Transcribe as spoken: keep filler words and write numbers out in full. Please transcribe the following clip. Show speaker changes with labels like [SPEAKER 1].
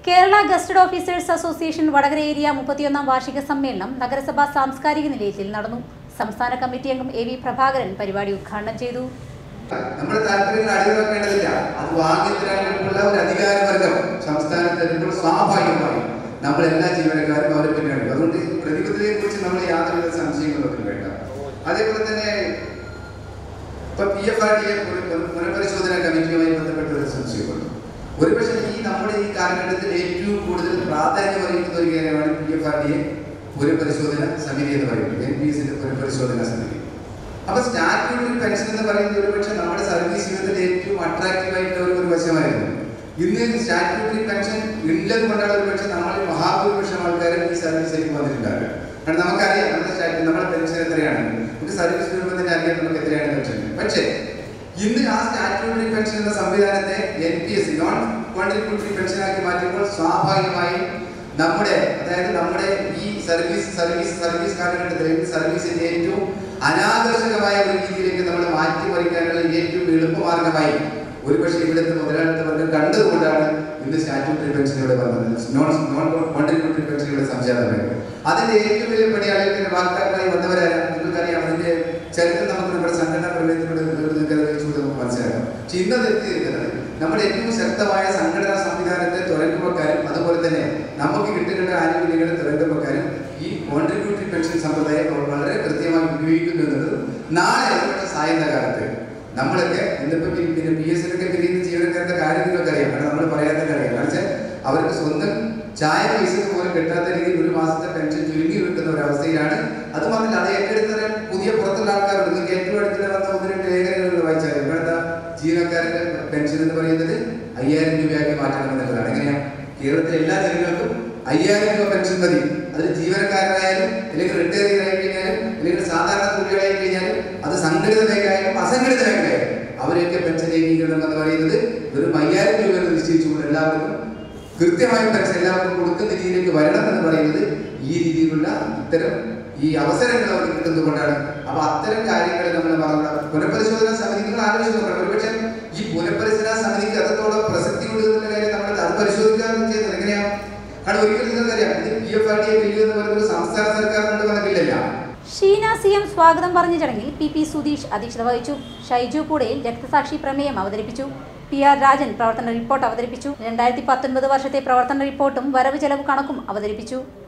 [SPEAKER 1] Kerala gazetted officers association Vadakara area മുപ്പത്തിയൊന്നാം വാർഷിക സമ്മേളനം നഗരസഭാ സാംസ്കാരിക നിലയത്തിൽ നടന്നു. സംസ്ഥാന കമ്മിറ്റി അംഗം എ വി പ്രഭാകരൻ പരിപാടി ഉദ്ഘാടനം ചെയ്തു.
[SPEAKER 2] നമ്മുടെ താല്പര്യങ്ങൾ അടിവെക്കേണ്ടതില്ല. അത് വാങ്ങിത്തരാനുള്ള ഒരു അധികാരവർഗം സംസ്ഥാനത്ത് സ്വാഭാവികമായി നമ്മൾ എല്ലാ ജീവനക്കാരും അവരെ പിന്നാണ്. അതുകൊണ്ട് പ്രതിബദ്ധതയെ കുറിച്ച് നമ്മൾ യാതൊരു സംശയങ്ങളൊന്നും വേണ്ട. അതേപോലെ തന്നെ ഇപ്പൊ P F R D A പുനഃപരിശോധന കമ്മിറ്റിയുമായി ബന്ധപ്പെട്ട ഒരു സംശയമുണ്ട്. ഒരുപക്ഷെ ഈ നമ്മുടെ ഈ കാലഘട്ടത്തിൽ ഏറ്റവും കൂടുതൽ പ്രാധാന്യം അറിയിക്കുന്ന ഒരു കാര്യമാണ് P F R D A പുനഃപരിശോധന സമിതി എന്ന് പറയുന്നത്, എൻ പി എസിന്റെ പുനഃപരിശോധന സമിതി. അപ്പൊ സ്റ്റാറ്റ്യൂട്ടറി പെൻഷൻ എന്ന് പറയുന്നത് ഒരുപക്ഷെ നമ്മുടെ സർവീസ് ജീവിതത്തിൽ ഏറ്റവും അട്രാക്റ്റീവ് ആയിട്ടുള്ള ഒരു വശമായിരുന്നു. ഇന്ന് സ്റ്റാറ്റ്യൂട്ടറി പെൻഷൻ ഉള്ളത് കൊണ്ടാണ് ഒരുപക്ഷെ നമ്മൾ മഹാഭൂരിപക്ഷം ആൾക്കാരും ഈ സർവീസിലേക്ക് വന്നിട്ടുണ്ടാകുക. കാരണം നമുക്കറിയാം നമ്മുടെ നമ്മുടെ പെൻഷൻ എത്രയാണ്, നമുക്ക് സർവീസ് വരുമ്പോൾ തന്നെ അറിയാം നമുക്ക് എത്രയാണ് പെൻഷൻ. പക്ഷേ ഇന്ന് ആ സ്റ്റാറ്റ്യൂട്ടറി പെൻഷൻ എന്ന സംവിധാനത്തെ N P S non contributory പെൻഷനാക്കി മാറ്റുമ്പോൾ സ്വാഭാവികമായും നമ്മുടെ അതായത് നമ്മുടെ ഈ സർവീസ് സർവീസ് സർവീസ് കാലഘട്ടത്തിലേക്ക് സർവീസിന്റെ ഏറ്റവും അനാകർഷകമായ ഒരു രീതിയിലേക്ക് നമ്മൾ മാറ്റിമറിക്കാനുള്ള ഏറ്റവും എളുപ്പമാർഗമായി ഒരുപക്ഷെ ഇവിടുത്തെ മുതലാളിത്ത വർഗം കണ്ടതുകൊണ്ടാണ് ഇന്ന് സ്റ്റാറ്റ്യൂട്ടറി പെൻഷൻ ഇവിടെ വന്നത്, നോൺ നോൺ കോൺട്രിബ്യൂട്ടറി പെൻഷൻ ഇവിടെ സംജാതമായത്. അതിന്റെ ഏറ്റവും വലിയ പടിയാളികളുടെ വാക്താക്കളായി വന്നവരാണ്. നിങ്ങൾക്കറിയാം അതിന്റെ ചരിത്രം നമുക്ക് നമ്മുടെ സംഘടനാ പ്രവേശനത്തിലൂടെ നമുക്ക് മനസ്സിലാക്കാം. പക്ഷെ ഇന്നത് എത്തിയിരിക്കുന്നത് നമ്മുടെ ഏറ്റവും ശക്തമായ സംഘടനാ സംവിധാനത്തെ തുറക്കുമ്പോക്കാരും അതുപോലെ തന്നെ നമുക്ക് കിട്ടുന്ന ആനുകൂല്യങ്ങളെ തുറക്കുമ്പോക്കാരും ഈ കോൺട്രിബ്യൂട്ടറി പെൻഷൻ സമ്പ്രദായം വളരെ കൃത്യമായി ഉപയോഗിക്കുന്നു എന്നുള്ളത് നാളെ ഒരുപക്ഷെ സായുധ കാലത്ത് നമ്മളൊക്കെ ഇന്നിപ്പോ പിന്നെ പി എസ് സിലൊക്കെ പിരിയുന്ന ജീവനക്കാരുടെ കാര്യം നിങ്ങൾക്ക് അറിയാം. കാരണം നമ്മൾ പറയാത്ത കാര്യം കാരണം അവർക്ക് സ്വന്തം ചായ പൈസ പോലും കിട്ടാത്ത രീതിയിൽ ഒരു മാസത്തെ പെൻഷൻ ചുരുങ്ങി വെക്കുന്ന ഒരു അവസ്ഥയിലാണ്. അത് മാത്രമല്ല അത് ഏറ്റെടുത്ത പുതിയ പുറത്തുള്ള ആൾക്കാരുണ്ട്. നിങ്ങൾക്ക് ഏറ്റവും അടുത്തിടെ വന്ന ഒന്ന് രണ്ട് ലേഖനങ്ങൾ വായിച്ചാൽ ഇവിടുത്തെ ജീവനക്കാരുടെ പെൻഷൻ എന്ന് പറയുന്നത് അയ്യായിരം രൂപയാക്കി മാറ്റണം എന്നുള്ളതാണ്. എങ്ങനെയാ കേരളത്തിലെ എല്ലാ ജനങ്ങൾക്കും അയ്യായിരം രൂപ പെൻഷൻ മതി. അതിൽ ജീവനക്കാരായാലും അല്ലെങ്കിൽ റിട്ടയർ ചെയ്തായി കഴിഞ്ഞാലും അല്ലെങ്കിൽ സാധാരണ തൊഴിലായി കഴിഞ്ഞാലും അത് സംഘടിത മേഖലയായാലും അസംഘടിത മേഖലയായാലും അവരെയൊക്കെ പെൻഷൻ ഏകീകരണം എന്ന് പറയുന്നത് ഒരു അയ്യായിരം രൂപ നിശ്ചയിച്ചുകൊണ്ട് എല്ലാവർക്കും കൃത്യമായ പെൻഷൻ എല്ലാവർക്കും കൊടുക്കുന്ന രീതിയിലേക്ക് വരണം എന്ന് പറയുന്നത് ഈ രീതിയിലുള്ള ഇത്തരം ഈ അവസരങ്ങൾ അവർക്ക് കിട്ടുന്നത് കൊണ്ടാണ്. അപ്പൊ അത്തരം കാര്യങ്ങൾ നമ്മൾ പുനഃപരിശോധനാ സമിതി നിങ്ങൾ ആലോചിച്ച് നോക്കണം. ഒരുപക്ഷെ ഈ പുനഃപരിശോധനാ സമിതിക്ക് അത്രത്തോളം പ്രസക്തി കൊടുക്കുന്ന കാര്യം നമ്മൾ അത് പരിശോധിക്കാന്ന് ചെയ്യുന്നത് എങ്ങനെയാണ്? കാരണം ഒരിക്കലും നിങ്ങൾക്കറിയാം ഇത് P F R D A bill എന്ന് പറയുന്നത് സംസ്ഥാന സർക്കാർ കൊണ്ടുവന്ന ബില്ലല്ല.
[SPEAKER 1] ഷീന സി എം സ്വാഗതം പറഞ്ഞ ചടങ്ങിൽ പി പി സുധീഷ് അധ്യക്ഷത വഹിച്ചു. ഷൈജു കൂടയിൽ രക്തസാക്ഷി പ്രമേയം അവതരിപ്പിച്ചു. പി ആർ രാജൻ പ്രവർത്തന റിപ്പോർട്ട് അവതരിപ്പിച്ചു. രണ്ടായിരത്തി പത്തൊൻപത് വർഷത്തെ പ്രവർത്തന റിപ്പോർട്ടും വരവ് ചെലവ് കണക്കും അവതരിപ്പിച്ചു.